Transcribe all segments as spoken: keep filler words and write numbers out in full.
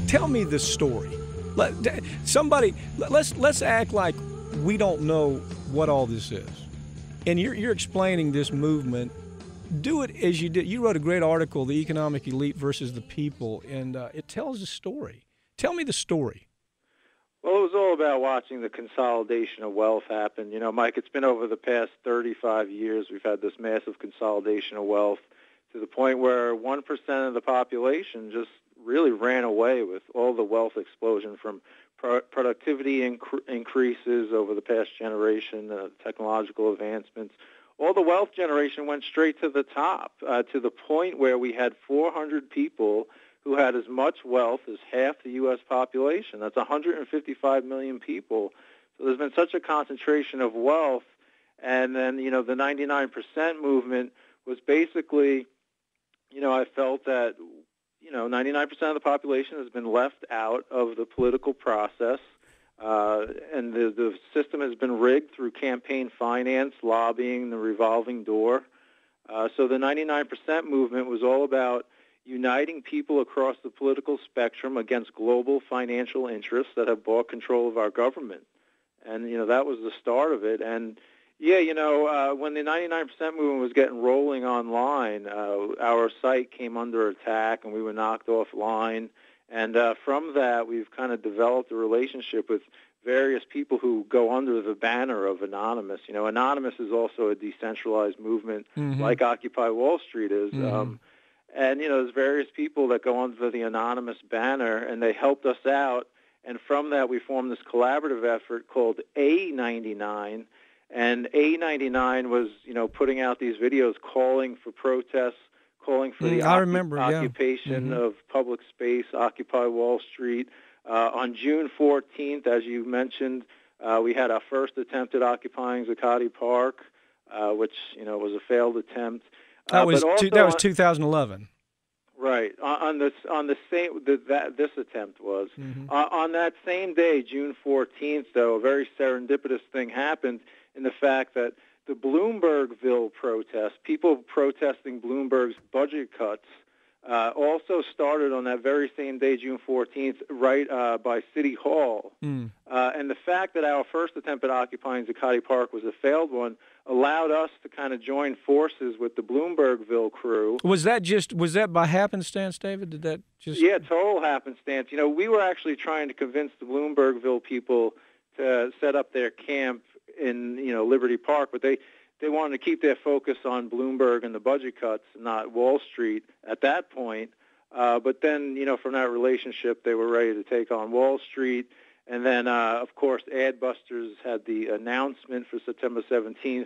tell me the story. Let somebody let's let's act like we don't know what all this is, and you're you're explaining this movement. Do it as you did. You wrote a great article, "The Economic Elite versus the People," and uh, it tells a story. Tell me the story. Well, it was all about watching the consolidation of wealth happen. You know, Mike, it's been over the past thirty-five years. We've had this massive consolidation of wealth to the point where one percent of the population just really ran away with all the wealth explosion from pro- productivity inc- increases over the past generation, uh, technological advancements. All the wealth generation went straight to the top, uh, to the point where we had four hundred people who had as much wealth as half the U S population. That's one hundred fifty-five million people. So there's been such a concentration of wealth. And then, you know, the ninety-nine percent movement was basically, you know, I felt that, you know, ninety-nine percent of the population has been left out of the political process. Uh, and the, the system has been rigged through campaign finance, lobbying, the revolving door. Uh, so the ninety-nine percent movement was all about uniting people across the political spectrum against global financial interests that have bought control of our government. And, you know, that was the start of it. And, yeah, you know, uh, when the ninety-nine percent movement was getting rolling online, uh, our site came under attack and we were knocked offline. And uh, from that, we've kind of developed a relationship with various people who go under the banner of Anonymous. You know, Anonymous is also a decentralized movement, mm-hmm. like Occupy Wall Street is. Mm-hmm. Um, and, you know, there's various people that go under the Anonymous banner, and they helped us out. And from that, we formed this collaborative effort called A ninety-nine. And A ninety-nine was, you know, putting out these videos calling for protests, calling for the mm, I remember, occup- yeah. occupation mm-hmm. of public space, Occupy Wall Street. Uh, on June fourteenth, as you mentioned, uh, we had our first attempt at occupying Zucotti Park, uh, which, you know, was a failed attempt. Uh, that was but also two, that was on, two thousand eleven. Right. On, on this on the same the, that this attempt was mm-hmm. uh, on that same day, June fourteenth. Though a very serendipitous thing happened in the fact that the Bloombergville protest, people protesting Bloomberg's budget cuts, uh, also started on that very same day, June fourteenth, right uh, by City Hall. Mm. Uh, and the fact that our first attempt at occupying Zucotti Park was a failed one allowed us to kind of join forces with the Bloombergville crew. Was that just, was that by happenstance, David? Did that just... Yeah, total happenstance. You know, we were actually trying to convince the Bloombergville people to set up their camp in, you know, Liberty Park, but they, they wanted to keep their focus on Bloomberg and the budget cuts, not Wall Street at that point. Uh, but then, you know, from that relationship, they were ready to take on Wall Street. And then, uh, of course, Adbusters had the announcement for September seventeenth.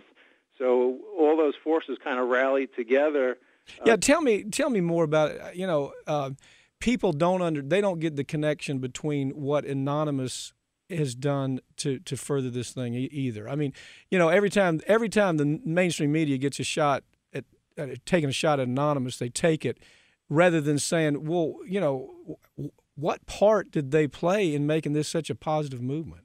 So all those forces kind of rallied together. Yeah, uh, tell me, tell me more about it. You know, uh, people don't under, they don't get the connection between what Anonymous has done to, to further this thing either. I mean, you know, every time every time the mainstream media gets a shot at, at taking a shot at Anonymous, they take it rather than saying, well, you know, what part did they play in making this such a positive movement?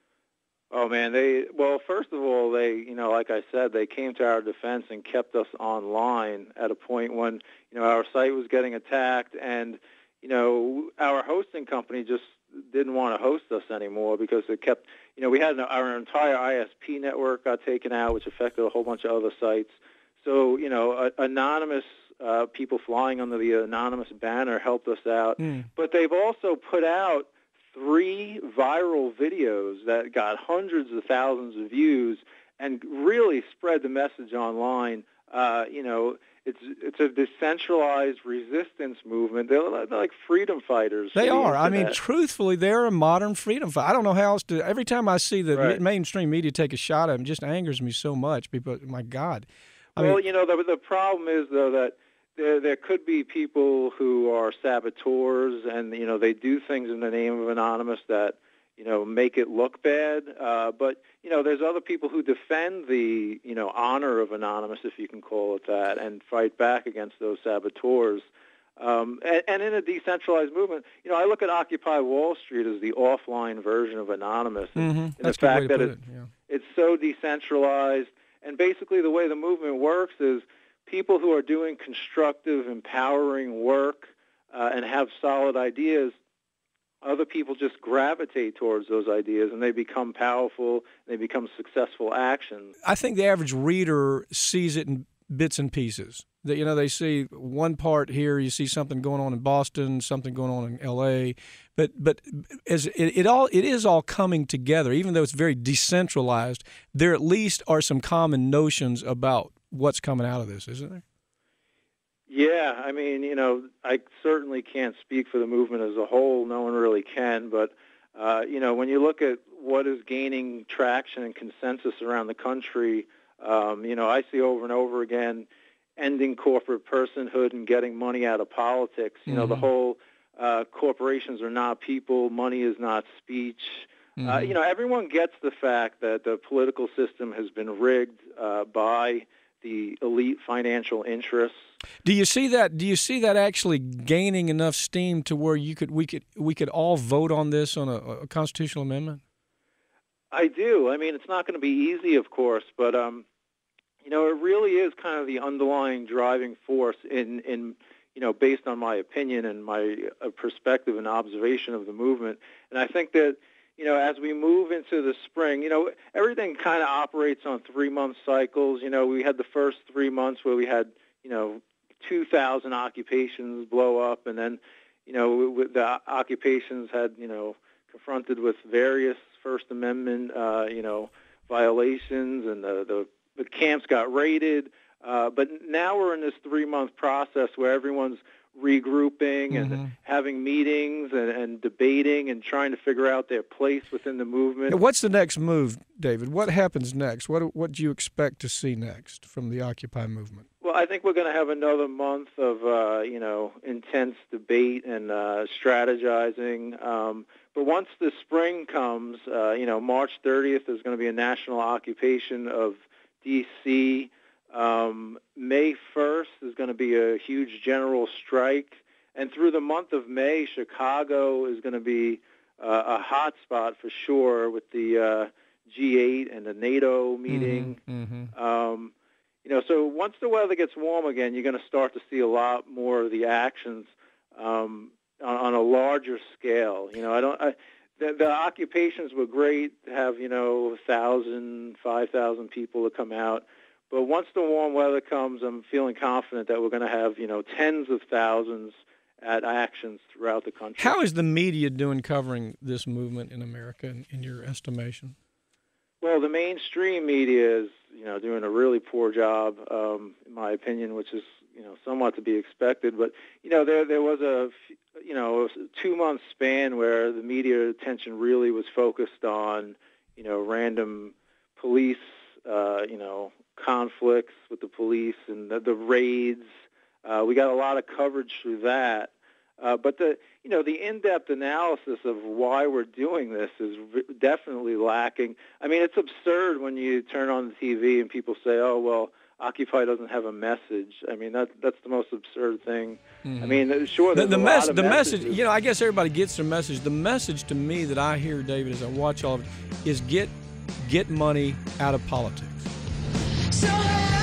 Oh, man, they, well, first of all, they, you know, like I said, they came to our defense and kept us online at a point when, you know, our site was getting attacked and, you know, our hosting company just didn't want to host us anymore because it kept, you know, we had our entire I S P network got taken out, which affected a whole bunch of other sites. So, you know, anonymous uh, people flying under the Anonymous banner helped us out. Mm. But they've also put out three viral videos that got hundreds of thousands of views and really spread the message online. Uh, you know, it's it's a decentralized resistance movement. They're, they're like freedom fighters. They are. I mean, truthfully, they're a modern freedom fighter. I don't know how else to. Every time I see the right. mainstream media take a shot at them, it just angers me so much. Because, my God. I well, mean, you know, the the problem is though that there there could be people who are saboteurs, and you know they do things in the name of Anonymous that you know make it look bad. Uh, but you know, there's other people who defend the you know honor of Anonymous, if you can call it that, and fight back against those saboteurs. Um, and, and in a decentralized movement, you know, I look at Occupy Wall Street as the offline version of Anonymous, and, mm-hmm. and That's the fact a good that way to it, put it. Yeah. it's so decentralized. And basically, the way the movement works is people who are doing constructive, empowering work uh, and have solid ideas other people just gravitate towards those ideas, and they become powerful, they become successful actions. I think the average reader sees it in bits and pieces. That, you know, they see one part here, you see something going on in Boston, something going on in L A, but but as it, it all it is all coming together. Even though it's very decentralized, there at least are some common notions about what's coming out of this, isn't there? Yeah, I mean, you know, I certainly can't speak for the movement as a whole. No one really can, but uh, you know, when you look at what is gaining traction and consensus around the country, um, you know, I see over and over again, ending corporate personhood and getting money out of politics. You know, mm-hmm. the whole uh, corporations are not people, money is not speech. Mm-hmm. Uh, you know, everyone gets the fact that the political system has been rigged uh, by the elite financial interests. Do you see that? Do you see that actually gaining enough steam to where you could we could we could all vote on this on a, a constitutional amendment? I do. I mean, it's not going to be easy, of course, but um, you know, it really is kind of the underlying driving force in, in you know, based on my opinion and my uh, perspective and observation of the movement. And I think that, you know, as we move into the spring, you know, everything kind of operates on three-month cycles. You know, we had the first three months where we had, you know, two thousand occupations blow up, and then, you know, the occupations had, you know, confronted with various First Amendment, uh, you know, violations, and the, the The camps got raided, uh, but now we're in this three-month process where everyone's regrouping and mm-hmm. having meetings and, and debating and trying to figure out their place within the movement. What's the next move, David? What happens next? What what do you expect to see next from the Occupy movement? Well, I think we're going to have another month of uh, you know intense debate and uh, strategizing. Um, but once the spring comes, uh, you know, March thirtieth is going to be a national occupation of D C Um, May first is going to be a huge general strike, and through the month of May, Chicago is going to be uh, a hot spot for sure with the uh, G eight and the NATO meeting. Mm-hmm, mm-hmm. Um, you know, so once the weather gets warm again, you're going to start to see a lot more of the actions um, on, on a larger scale. You know, I don't. I, The, the occupations were great to have, you know, one thousand, five thousand people to come out. But once the warm weather comes, I'm feeling confident that we're going to have, you know, tens of thousands at actions throughout the country. How is the media doing covering this movement in America, in, in your estimation? Well, the mainstream media is, you know, doing a really poor job, um, in my opinion, which is, you know, somewhat to be expected. But, you know, there there was a, you know, a two-month span where the media attention really was focused on, you know, random police, uh, you know, conflicts with the police and the, the raids. Uh, we got a lot of coverage through that. Uh, but the, you know, the in-depth analysis of why we're doing this is v- definitely lacking. I mean, it's absurd when you turn on the T V and people say, "Oh, well, Occupy doesn't have a message." I mean, that that's the most absurd thing. Mm-hmm. I mean, sure, the, there's the, a mes- lot of the messages. message, you know, I guess everybody gets their message. The message to me that I hear, David, as I watch all of it, is get get money out of politics. So